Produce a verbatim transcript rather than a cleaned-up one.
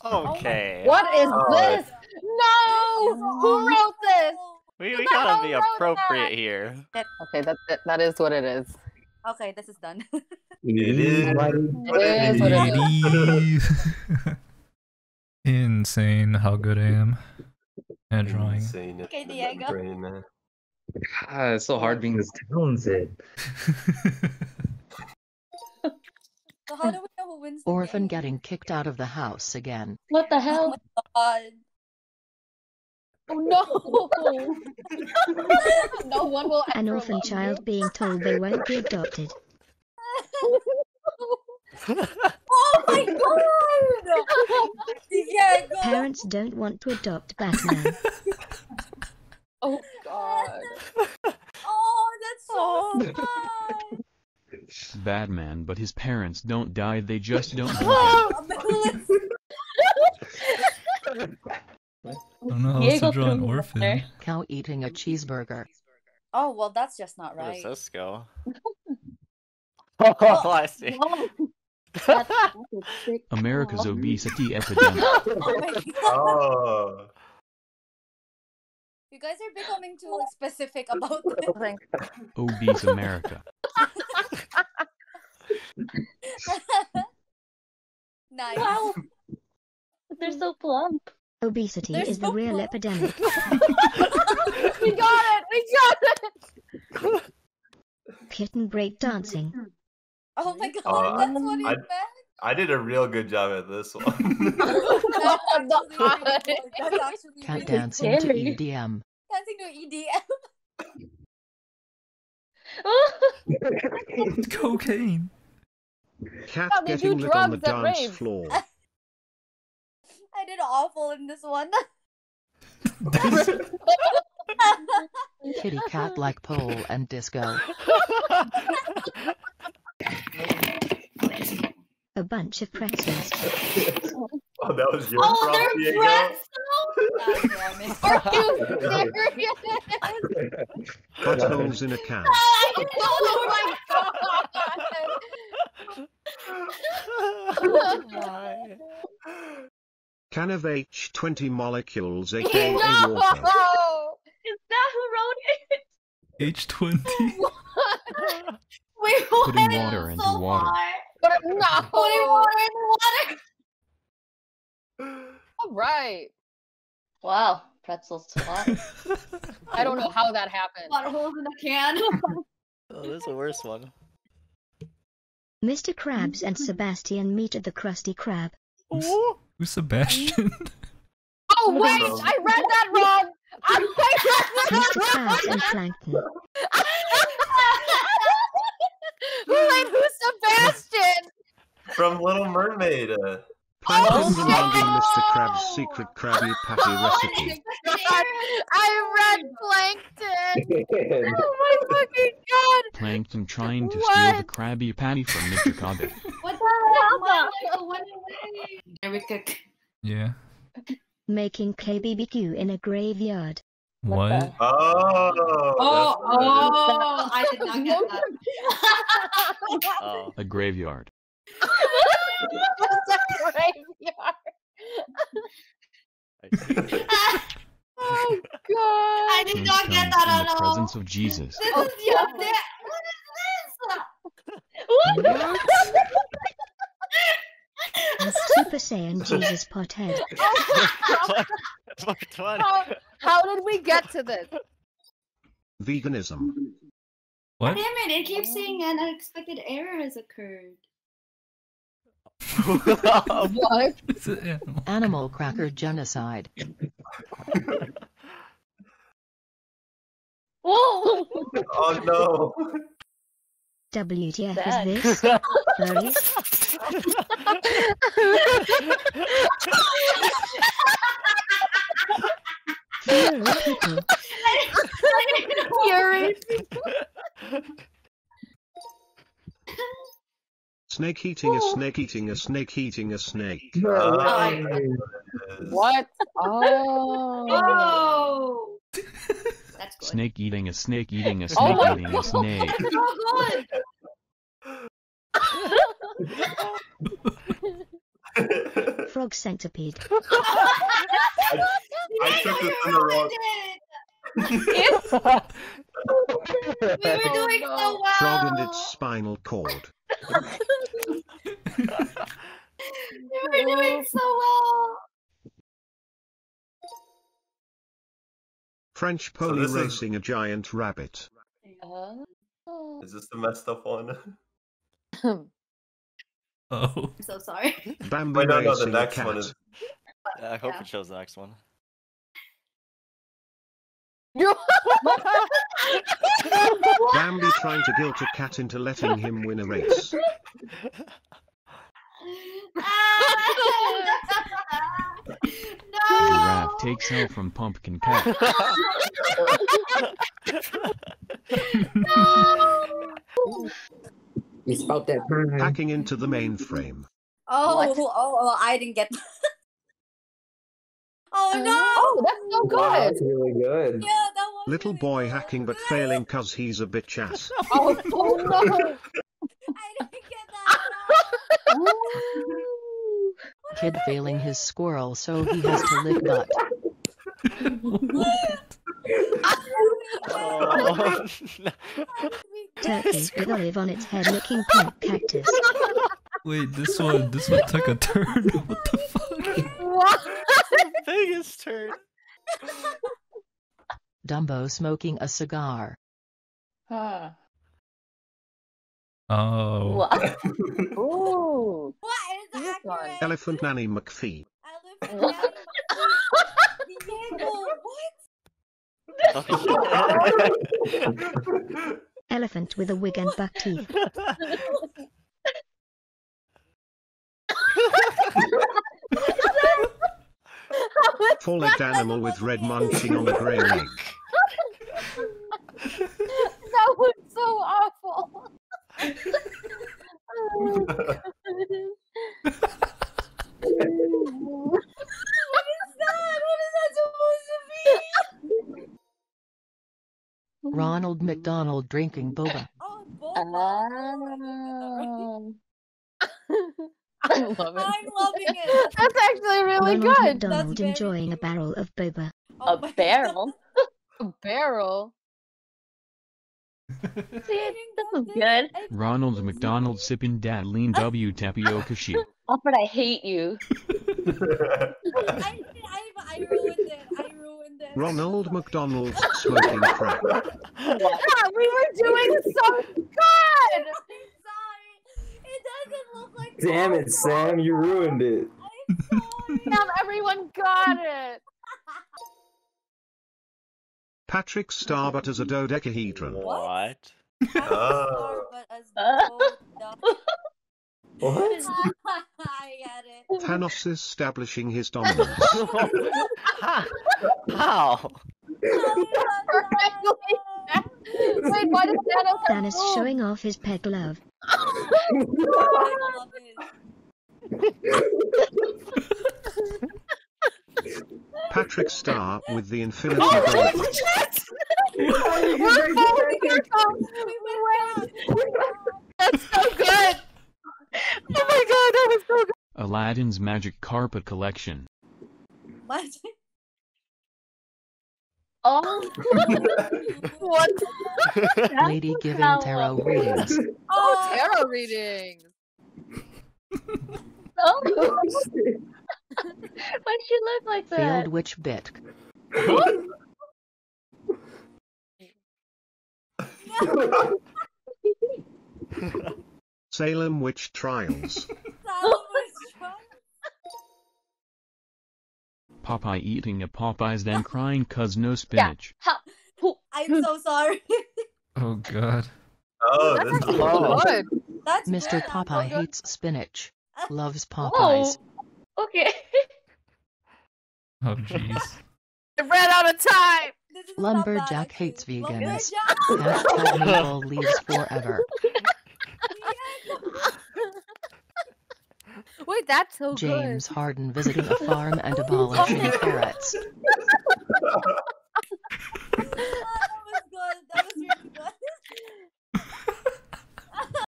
Okay. What is Oh. this? No! Who wrote this? We, we gotta be appropriate here. Okay, that, that that is what it is. Okay, this is done. It is what It is what it is. Insane how good I am at drawing. Insane. Okay, Diego. Brain, man. God, it's so hard being this talented. So how do we know who wins the Orphan game? getting kicked out of the house again. What the Oh hell? my god. Oh no! No one will An ever orphan love child you. being told they won't be adopted. Oh my god! Diego! Parents don't want to adopt Batman. Oh god. Oh, that's so Oh. sad. Batman, but his parents don't die, they just don't want I don't know how else to draw an orphan. Cow eating a cheeseburger. Oh, well, that's just not Where right. does this go? Oh, I see. America's obesity epidemic. Oh my god. Oh. You guys are becoming too like, specific about this. Obese America. Nice. Wow. They're so plump. Obesity They're is the so real plump. epidemic. We got it! We got it! Kitten breakdancing. Oh my god, Uh, that's what he I- meant? I did a real good job at this one. That's actually really good. That's actually Cat really dancing to scary. E D M. Dancing to E D M. It's cocaine. Cat How they do getting lit on the drugs at dance raves. floor. I did awful in this one. Kitty cat like pole and disco. A bunch of pretzels. Oh, that was your Oh, prompt, they're Diego? pretzels! God damn it. Are you serious? Buttholes in a can. Oh my god! Can of H twenty molecules, aka No! water. Is that who wrote it? H twenty. Wait, Putting why water so into water. far? But no! Putting water in water. All right. Wow, pretzels to lot. I don't know how that happened. Water holes in a can. Oh, this is the worst one. Mister Krabs and Sebastian meet at the Krusty Krab. Who's, who's Sebastian? Oh wait, From- I read that wrong. I Mister Krabs and Plankton. Who made who Sebastian? From Little Mermaid. Uh, Plankton shit. demanding Mister Krabs' secret Krabby Patty recipe. God, I read Plankton. Oh my fucking god. Plankton trying to steal the What? Krabby Patty from Mister Krabs. What the hell? Why Michael went away? There we go. Yeah. Making K B B Q in a graveyard. What? oh. Oh, that's good. oh, I did not get that. Oh. A graveyard. It's a graveyard. I see. Oh god. I did not get Plankton that in at the all. presence of Jesus. This is your dad. What is What? Super Saiyan Jesus Pothead. four twenty. How, how did we get to this? Veganism. What? Damn it, it keeps saying an unexpected error has occurred. What? It's an animal. Animal cracker genocide. Whoa! Oh no. W T F Sad. is this? Furries? Furry people. Fury. Snake eating a snake eating a snake eating a snake. Oh, What? Oh. Oh! That's good. Snake eating a snake eating a Oh snake my eating God. a snake. So good! frog centipede. I, I took this in the wrong. We were doing so well. Frog and its spinal cord. We were doing so well. French pony this is- racing a giant rabbit. Uh, Is this the messed up one? Oh. I'm so sorry. Bambi Wait, no, no, the racing a next cat. one is. I hope Yeah. it shows the next one. Bambi trying to guilt a cat into letting him win a race. Giraffe takes L from pumpkin cat. You spoke that time. Hacking into the mainframe. Oh, What? oh, oh, I didn't get that. Oh no! Oh, that's so Wow, good. that's really good. Yeah, that was Little really boy good. hacking but failing cause he's a bitch ass. Oh, oh no. I didn't get that at all. Kid failing his squirrel so he has to lick butt. Oh, no. Turkey with olive on its head looking pink cactus. Wait, this one, this one took a turn. What the fuck? What? Biggest turn. Dumbo smoking a cigar. huh. Oh. What? Ooh. What is This one. accurate? Elephant Nanny McPhee. Elephant Nanny. Diego, what? Elephant with a wig and buck teeth. Four-legged animal with red munching on a grey leg. That was so awful. What is that? What is that supposed to be? Ronald McDonald drinking boba. Oh, both. Um, I love it. I'm loving it. That's actually really Ronald good. McDonald That's very enjoying a cute. barrel of boba. Oh a my barrel. A barrel. See, I think this is good. Ronald McDonald sipping Dadleen W tapioca sheet. Alfred, I hate you. I, I, I ruined it. I ruined it. Ronald McDonald smoking crack. Yeah, we were doing so good. I'm sorry. It doesn't look like. Damn it, Sam, you ruined it. I'm sorry. Now everyone got it. Patrick Starbut as a dodecahedron. What? Oh. But as Uh. What? I get it. Thanos establishing his dominance. How? How? Wait, why does Thanos have Thanos boobs? showing off his pet glove. I love it. Patrick Star with the Infinity Oh, Gauntlet. holy shit! We're both here, Tom. We went down. That's so good. Oh my god, that was so good. Aladdin's magic carpet collection. What? Oh, What? Lady giving tarot readings. Oh, tarot readings. oh. Why'd she look like that? Failed witch bit. Salem Witch Trials. Popeye eating a Popeyes then crying cause no spinach. How? Who? I'm so sorry. Oh god. Oh, That's this is actually Oh. good. That's Mister good. Popeye hates spinach. Loves Oh, Popeyes. okay. Oh jeez. I ran out of time. This is not bad, Lumberjack actually. hates Good vegans. job. Hashtag maple leaves forever. Wait, that's so James Harden visiting a farm and abolishing carrots. good.